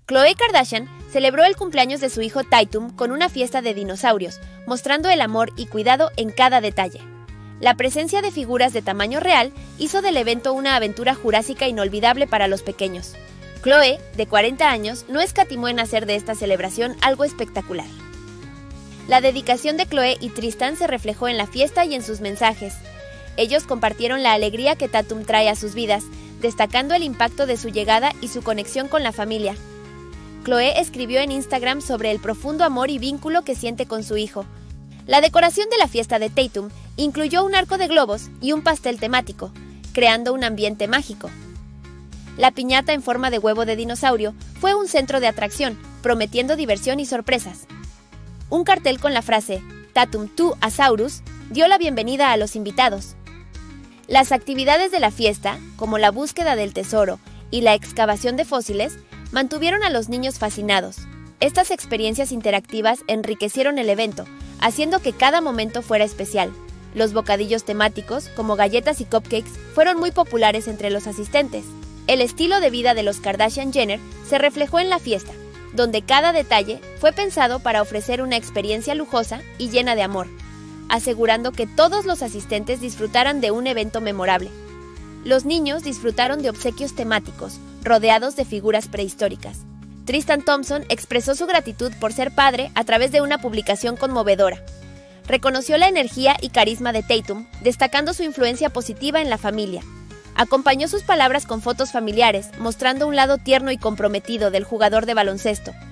Khloe Kardashian celebró el cumpleaños de su hijo Tatum con una fiesta de dinosaurios, mostrando el amor y cuidado en cada detalle. La presencia de figuras de tamaño real hizo del evento una aventura jurásica inolvidable para los pequeños. Khloe, de 40 años, no escatimó en hacer de esta celebración algo espectacular. La dedicación de Khloe y Tristan se reflejó en la fiesta y en sus mensajes. Ellos compartieron la alegría que Tatum trae a sus vidas, destacando el impacto de su llegada y su conexión con la familia. Khloe escribió en Instagram sobre el profundo amor y vínculo que siente con su hijo. La decoración de la fiesta de Tatum incluyó un arco de globos y un pastel temático, creando un ambiente mágico. La piñata en forma de huevo de dinosaurio fue un centro de atracción, prometiendo diversión y sorpresas. Un cartel con la frase "Tatum tu Asaurus" dio la bienvenida a los invitados. Las actividades de la fiesta, como la búsqueda del tesoro y la excavación de fósiles, mantuvieron a los niños fascinados. Estas experiencias interactivas enriquecieron el evento, haciendo que cada momento fuera especial. Los bocadillos temáticos, como galletas y cupcakes, fueron muy populares entre los asistentes. El estilo de vida de los Kardashian-Jenner se reflejó en la fiesta, donde cada detalle fue pensado para ofrecer una experiencia lujosa y llena de amor, asegurando que todos los asistentes disfrutaran de un evento memorable. Los niños disfrutaron de obsequios temáticos, rodeados de figuras prehistóricas. Tristan Thompson expresó su gratitud por ser padre a través de una publicación conmovedora. Reconoció la energía y carisma de Tatum, destacando su influencia positiva en la familia. Acompañó sus palabras con fotos familiares, mostrando un lado tierno y comprometido del jugador de baloncesto.